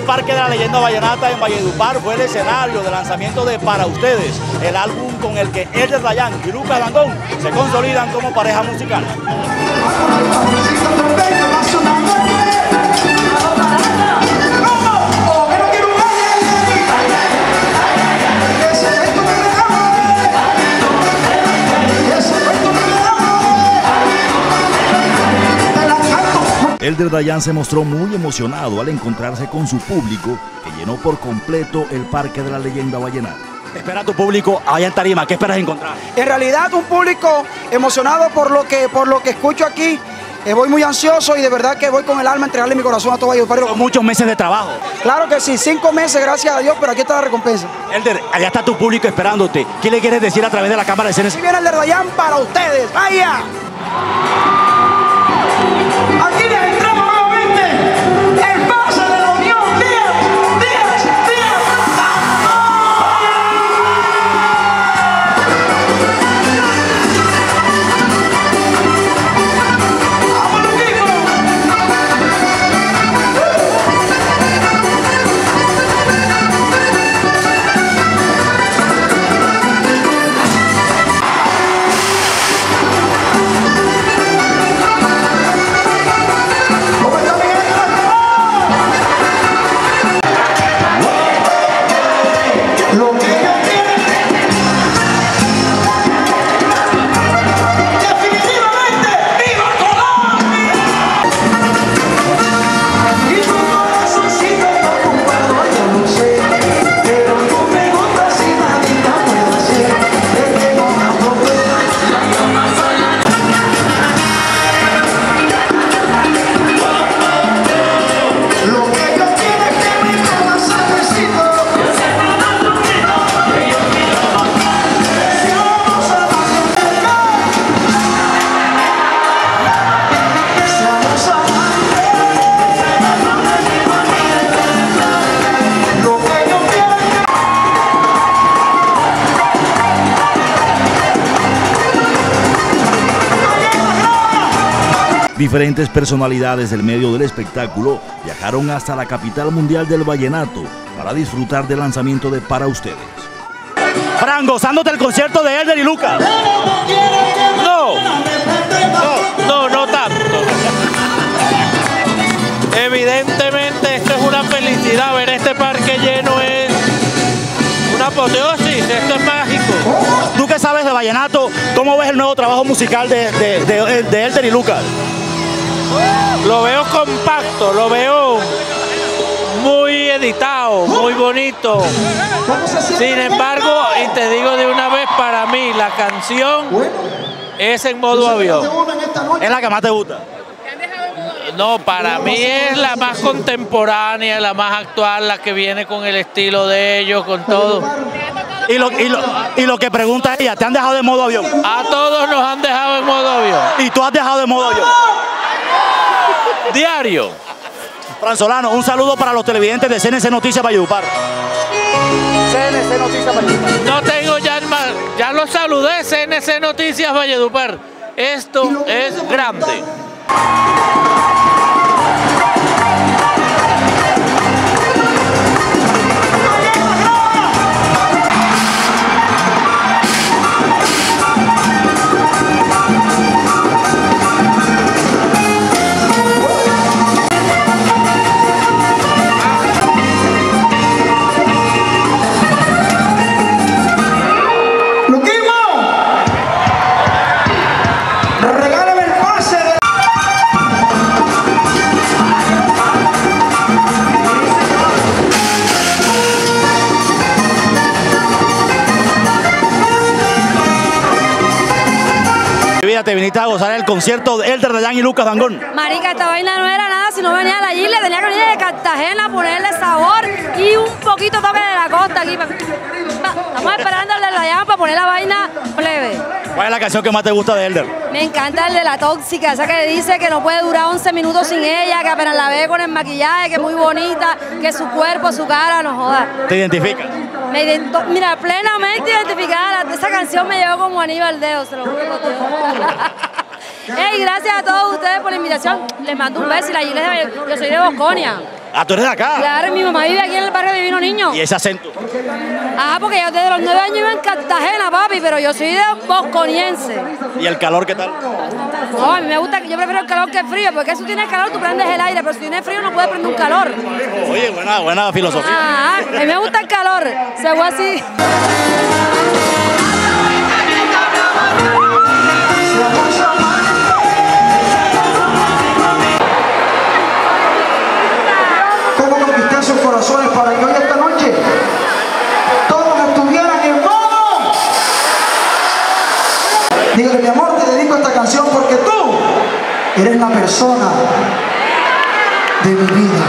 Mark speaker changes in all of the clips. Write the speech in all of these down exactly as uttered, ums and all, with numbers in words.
Speaker 1: Parque de la Leyenda Vallenata en Valledupar fue el escenario de lanzamiento de Para Ustedes, el álbum con el que Elder Dayan y Lucas Dangond se consolidan como pareja musical.
Speaker 2: Elder Dayan se mostró muy emocionado al encontrarse con su público, que llenó por completo el Parque de la Leyenda Vallenata.
Speaker 1: ¿Te espera tu público allá en tarima? ¿Qué esperas encontrar?
Speaker 3: En realidad un público emocionado por lo que, por lo que escucho aquí. Eh, voy muy ansioso y de verdad que voy con el alma a entregarle mi corazón a todo Valledupar.
Speaker 1: Son muchos meses de trabajo.
Speaker 3: Claro que sí, cinco meses, gracias a Dios, pero aquí está la recompensa.
Speaker 1: Elder, allá está tu público esperándote. ¿Qué le quieres decir a través de la cámara de C N C?
Speaker 3: Aquí viene Elder Dayan para ustedes. ¡Vaya! Aquí les entramos nuevamente el pase de la Unión. ¡Díaz! ¡Díaz! ¡Díaz! ¡Vámonos, equipo!
Speaker 2: Diferentes personalidades del medio del espectáculo viajaron hasta la capital mundial del vallenato para disfrutar del lanzamiento de Para Ustedes.
Speaker 1: Fran, gozándote el concierto de Elder y Lucas.
Speaker 4: No, no, no, no tanto. Evidentemente esto es una felicidad, ver este parque lleno es una apoteosis, esto es mágico.
Speaker 1: Tú que sabes de vallenato, ¿cómo ves el nuevo trabajo musical de, de, de, de Elder y Lucas?
Speaker 4: Lo veo compacto, lo veo muy editado, muy bonito. Sin embargo, y te digo de una vez, para mí la canción es en modo avión.
Speaker 1: ¿Es la que más te gusta?
Speaker 4: No, para mí es la más contemporánea, la más actual, la que viene con el estilo de ellos, con todo.
Speaker 1: Y lo, y lo, y lo que pregunta ella, ¿te han dejado de modo avión?
Speaker 4: A todos nos han dejado en modo avión.
Speaker 1: ¿Y tú has dejado de modo avión?
Speaker 4: Diario.
Speaker 1: Fran Solano, un saludo para los televidentes de C N C Noticias Valledupar. C N C Noticias Valledupar.
Speaker 4: No tengo ya más, ya lo saludé, C N C Noticias Valledupar. Esto es grande.
Speaker 1: Te viniste a gozar el concierto de Elder Dayan y Lucas Dangond.
Speaker 5: Marica, esta vaina no era nada si no venía de la isla, tenía que venir de Cartagena a ponerle sabor y un poquito toque de la costa aquí. Estamos esperando al de Dayan para poner la vaina plebe.
Speaker 1: ¿Cuál es la canción que más te gusta de Elder?
Speaker 5: Me encanta el de La Tóxica, esa que dice que no puede durar once minutos sin ella, que apenas la ve con el maquillaje, que es muy bonita, que su cuerpo, su cara, no joda.
Speaker 1: ¿Te identifica?
Speaker 5: Me ident Mira, plenamente identificada, esa canción me llevó como Aníbal Deo, se lo juro por Dios. Hey, gracias a todos ustedes por la invitación, les mando un beso y la Giles de Yo soy de Bosconia.
Speaker 1: Ah, ¿tú eres de acá?
Speaker 5: Claro, mi mamá vive aquí en el barrio Divino Niño.
Speaker 1: ¿Y ese acento?
Speaker 5: Ah, porque yo desde los nueve años vivo en Cartagena, papi, pero yo soy de bosconiense.
Speaker 1: ¿Y el calor qué tal?
Speaker 5: No, a mí me gusta, yo prefiero el calor que el frío, porque si tienes calor tú prendes el aire, pero si tienes frío no puedes prender un calor.
Speaker 1: Oye, buena, buena filosofía.
Speaker 5: Ah, a mí me gusta el calor, se fue así.
Speaker 3: ¿Cómo conquisté sus corazones para que hoy esta noche todos estuvieran en modo? Dígale, mi amor, te dedico esta canción porque tú eres la persona de mi vida.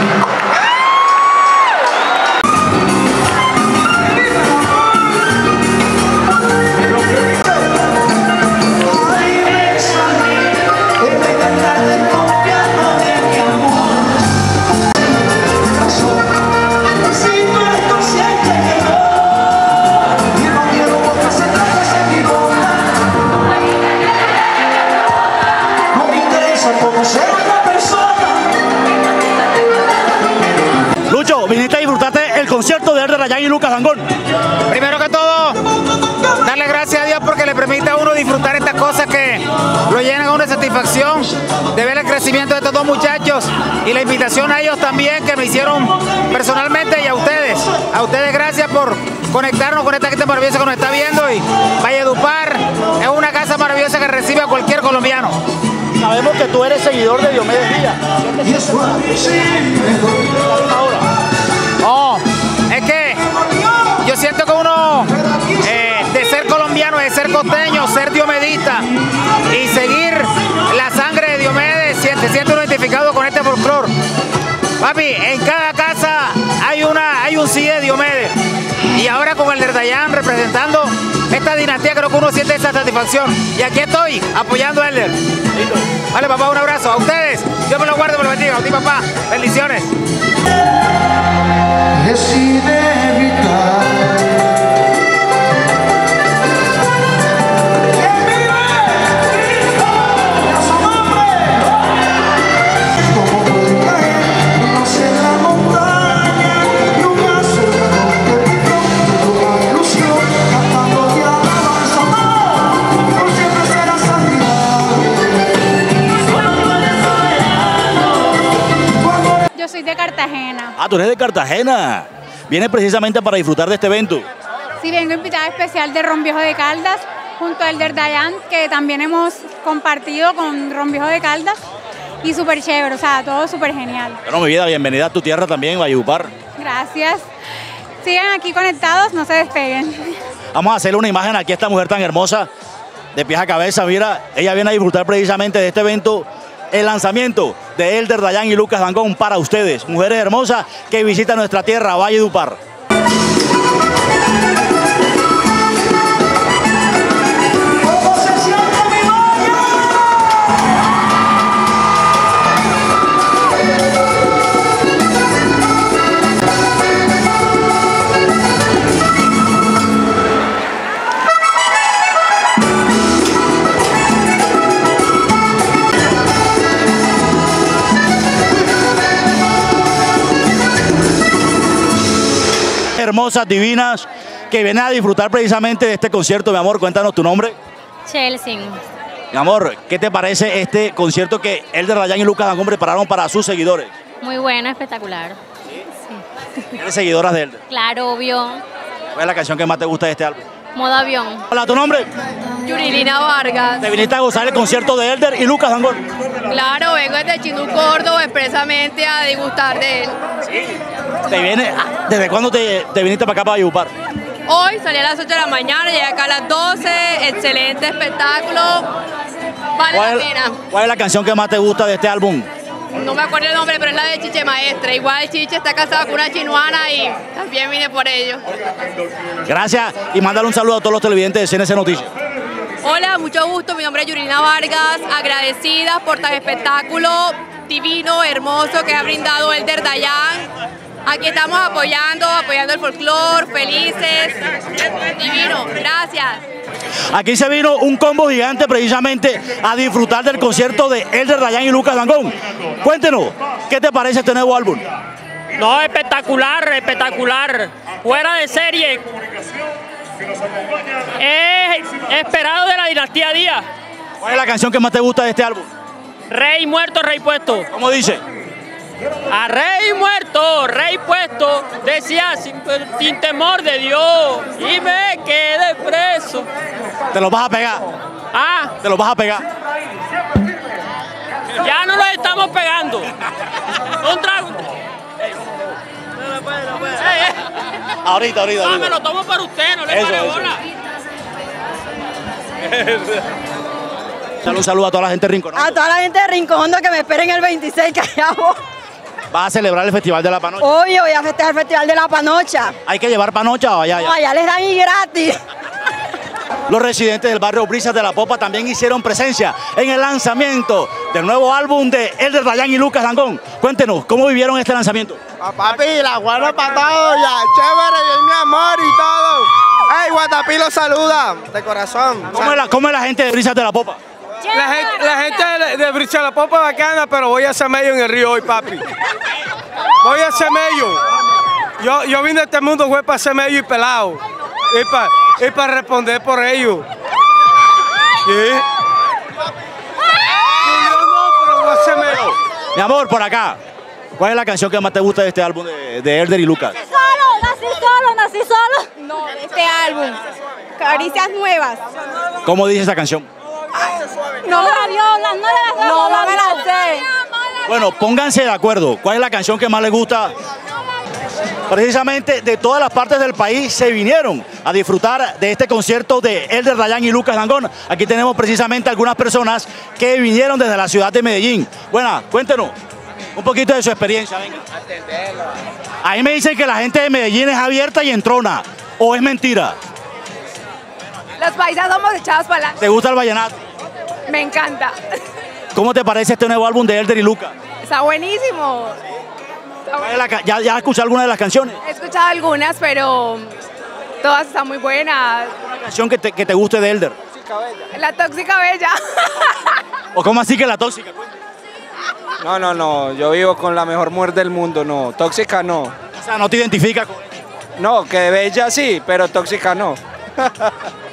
Speaker 1: Lucho, viniste a disfrutarte el concierto de Elder Rayán y Lucas Dangond.
Speaker 6: Primero que todo, darle gracias a Dios porque le permite a uno disfrutar estas cosas que lo llenan a uno de satisfacción, de ver el crecimiento de estos dos muchachos y la invitación a ellos también que me hicieron personalmente y a ustedes. A ustedes gracias por conectarnos con esta gente maravillosa que nos está viendo y Valledupar es una casa maravillosa que recibe a cualquier colombiano.
Speaker 1: Sabemos que tú eres seguidor de Diomedes Díaz.
Speaker 6: Oh, es que yo siento que uno, eh, de ser colombiano, de ser costeño, ser diomedista y seguir la sangre de Diomedes, se siente uno identificado con este folclore. Papi, en cada casa hay, una, hay un sí de Diomedes. Y ahora con Elder Dayan representando esta dinastía, creo que uno siente esa satisfacción. Y aquí estoy, apoyando a Elder. Vale, papá, un abrazo. A ustedes, Dios me lo guarde, me lo bendiga. A ti, papá, bendiciones.
Speaker 3: Es inevitable.
Speaker 7: Yo soy de Cartagena.
Speaker 1: Ah, tú eres de Cartagena. Vienes precisamente para disfrutar de este evento.
Speaker 7: Sí, vengo invitada especial de Ron Viejo de Caldas, junto a Elder Dayan, que también hemos compartido con Ron Viejo de Caldas. Y súper chévere, o sea, todo súper genial.
Speaker 1: Bueno, mi vida, bienvenida a tu tierra también, Valledupar.
Speaker 7: Gracias. Sigan aquí conectados, no se despeguen.
Speaker 1: Vamos a hacerle una imagen aquí a esta mujer tan hermosa, de pies a cabeza. Mira, ella viene a disfrutar precisamente de este evento, el lanzamiento de Elder Dayan y Lucas Dangond para ustedes, mujeres hermosas que visitan nuestra tierra, Valledupar. Hermosas, divinas, que vienen a disfrutar precisamente de este concierto. Mi amor, cuéntanos tu nombre.
Speaker 8: Chelsea.
Speaker 1: Mi amor, ¿qué te parece este concierto que Elder Dayan y Lucas Dangond prepararon para sus seguidores?
Speaker 8: Muy bueno, espectacular. Sí.
Speaker 1: ¿Eres seguidoras de Elder?
Speaker 8: Claro, obvio.
Speaker 1: ¿Cuál es la canción que más te gusta de este álbum?
Speaker 8: Modo avión.
Speaker 1: Hola, ¿tu nombre?
Speaker 8: Yurilina Vargas.
Speaker 1: ¿Te viniste a gozar el concierto de Elder y Lucas Dangond?
Speaker 8: Claro, vengo desde Chindú, Córdoba, expresamente a disgustar de él.
Speaker 1: ¿Te viene, ¿Desde cuándo te, te viniste para acá, para Valledupar?
Speaker 8: Hoy salí a las ocho de la mañana, llegué acá a las doce, excelente espectáculo, vale
Speaker 1: ¿Cuál,
Speaker 8: la pena.
Speaker 1: ¿Cuál es la canción que más te gusta de este álbum?
Speaker 8: No me acuerdo el nombre, pero es la de Chiche Maestra. Igual Chiche está casado con una chinuana y también vine por ello.
Speaker 1: Gracias y mándale un saludo a todos los televidentes de C N C Noticias.
Speaker 8: Hola, mucho gusto, mi nombre es Yurilina Vargas, agradecida por tan espectáculo divino, hermoso que ha brindado Elder Dayan. Aquí estamos apoyando, apoyando el folclore, felices, divino, gracias.
Speaker 1: Aquí se vino un combo gigante precisamente a disfrutar del concierto de Elder Dayan y Lucas Dangond. Cuéntenos, ¿qué te parece este nuevo álbum?
Speaker 9: No, espectacular, espectacular. Fuera de serie. Es esperado de la dinastía Díaz.
Speaker 1: ¿Cuál es la canción que más te gusta de este álbum?
Speaker 9: Rey muerto, rey puesto.
Speaker 1: ¿Cómo dice?
Speaker 9: A rey muerto, rey puesto, decía sin, sin temor de Dios, y me quedé preso.
Speaker 1: ¿Te lo vas a pegar?
Speaker 9: Ah.
Speaker 1: ¿Te lo vas a pegar?
Speaker 9: Ya no lo estamos pegando. Un trago.
Speaker 1: Ahorita, ahorita.
Speaker 9: No, me lo tomo para usted, no le
Speaker 1: Eso,
Speaker 9: pare
Speaker 1: eso.
Speaker 9: bola.
Speaker 1: Un saludo a toda la gente de Rincón.
Speaker 10: A toda la gente de Rincón que me esperen el veintiséis, que allá voy.
Speaker 1: ¿Vas a celebrar el Festival de la Panocha?
Speaker 10: Obvio, voy a festejar el Festival de la Panocha.
Speaker 1: ¿Hay que llevar panocha o allá?
Speaker 10: No, allá les dan y gratis.
Speaker 1: Los residentes del barrio Brisas de la Popa también hicieron presencia en el lanzamiento del nuevo álbum de Elder Dayan y Lucas Dangond. Cuéntenos, ¿cómo vivieron este lanzamiento?
Speaker 11: A papi, la guarda para todo, ya, chévere, y mi amor y todo. ¡Ey, Guatapí lo saluda, de corazón!
Speaker 1: ¿Cómo es la, cómo es la gente de Brisas de la Popa?
Speaker 11: La gente, la gente de, de Brisas de la Popa es bacana, pero voy a hacer medio en el río hoy, papi. Voy a hacer medio. Yo, yo vine a este mundo fue para hacer medio y pelado. Y para y pa responder por ello. ¿Sí? Yo no, pero voy a hacer medio.
Speaker 1: Mi amor, por acá. ¿Cuál es la canción que más te gusta de este álbum de, de Elder y Lucas?
Speaker 10: Solo, nací solo, nací solo.
Speaker 7: No, de este álbum. Caricias nuevas.
Speaker 1: ¿Cómo dice esa canción?
Speaker 10: No la violan, no la
Speaker 7: No, no me la sé.
Speaker 1: Bueno, pónganse de acuerdo. ¿Cuál es la canción que más les gusta? Precisamente de todas las partes del país se vinieron a disfrutar de este concierto de Elder Dayan y Lucas Dangond. Aquí tenemos precisamente algunas personas que vinieron desde la ciudad de Medellín. Bueno, cuéntenos un poquito de su experiencia. Venga. Ahí me dicen que la gente de Medellín es abierta y entrona. ¿O es mentira?
Speaker 8: Los paisas somos echados para adelante.
Speaker 1: ¿Te gusta el vallenato?
Speaker 8: Me encanta.
Speaker 1: ¿Cómo te parece este nuevo álbum de Elder y Lucas?
Speaker 8: Está buenísimo. Está
Speaker 1: ¿Cuál es la ca- ¿Ya, ya has escuchado alguna de las canciones?
Speaker 8: He escuchado algunas, pero todas están muy buenas.
Speaker 1: ¿Una canción que te, que te guste de Elder?
Speaker 8: La tóxica bella.
Speaker 1: ¿O cómo así que la tóxica?
Speaker 11: No, no, no, yo vivo con la mejor mujer del mundo, no. Tóxica no.
Speaker 1: O sea, no te identificas con ella.
Speaker 11: No, que bella sí, pero tóxica no.